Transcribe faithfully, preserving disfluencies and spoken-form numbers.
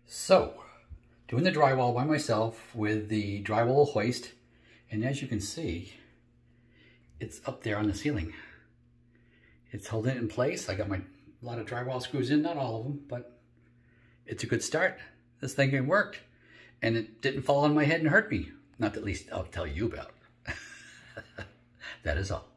So, doing the drywall by myself with the drywall hoist, and as you can see, it's up there on the ceiling. It's holding it in place. I got my a lot of drywall screws in, not all of them, but it's a good start. This thing worked, and it didn't fall on my head and hurt me. Not that least I'll tell you about. That is all.